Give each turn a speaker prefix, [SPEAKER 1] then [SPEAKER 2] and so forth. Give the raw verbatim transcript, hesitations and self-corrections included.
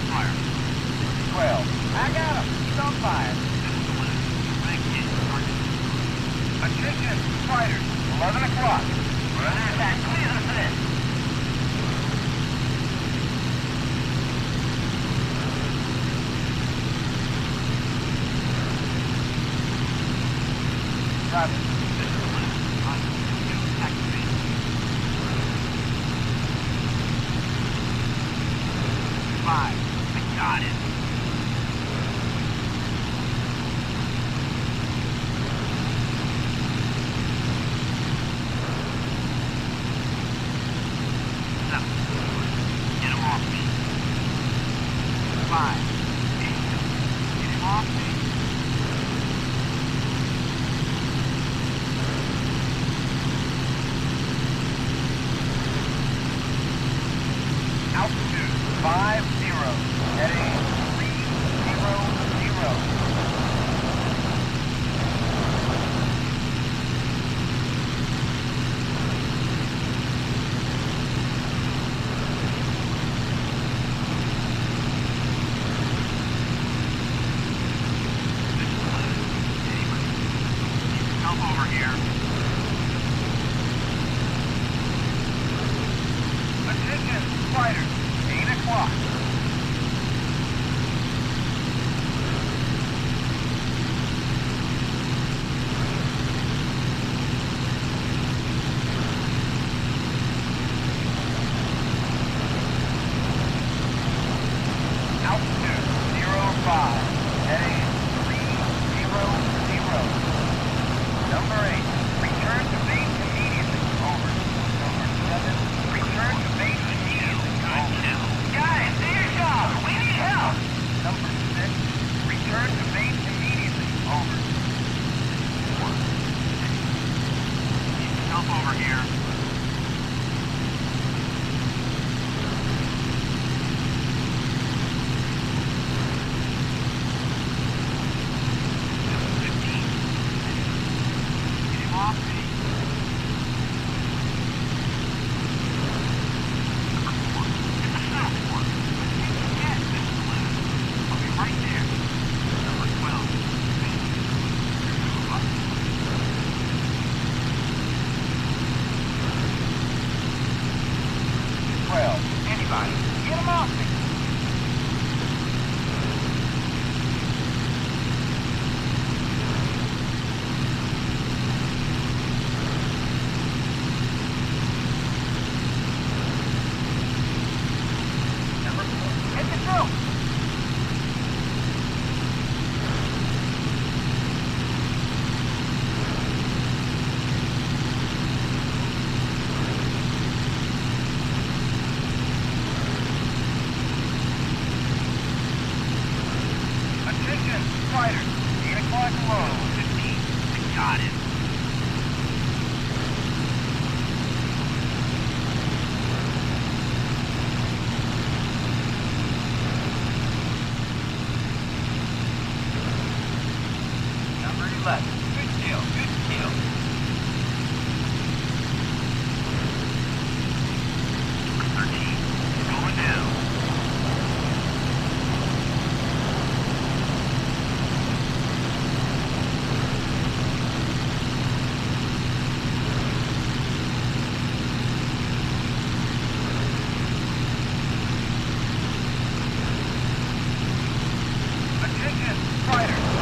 [SPEAKER 1] fire.
[SPEAKER 2] twelve. I got him. He's on fire. Attention, fighters. eleven o'clock.
[SPEAKER 1] We're under attack. Please assist.
[SPEAKER 2] Roger.
[SPEAKER 1] Five. I got it. Seven. Get him off me. Five. Eight. Get him off me.
[SPEAKER 2] Altitude five zero. Heading three zero zero.
[SPEAKER 1] Help over here.
[SPEAKER 2] Attention, fighters. eight o'clock. Altitude zero five. Heading three zero zero. Number eight. Return to base immediately. Over. Number seven. Return to base immediately. Over.
[SPEAKER 1] Guys, do your job. We need help.
[SPEAKER 2] Number six. Return to base immediately. Over.
[SPEAKER 1] Help over here. Fifteen. Get him off me. Number four. Get the south one. Yes, this is eleven. I'll be right there. Number twelve. Move up.
[SPEAKER 2] twelve. Anybody. Get him off me. Number four. Hit the drill. Attention, fighters. eight o'clock low.
[SPEAKER 1] Fifteen. I got it.
[SPEAKER 2] Number eleven. Good kill, good kill.
[SPEAKER 1] Number thirteen. Going down.
[SPEAKER 2] Attention, fighters.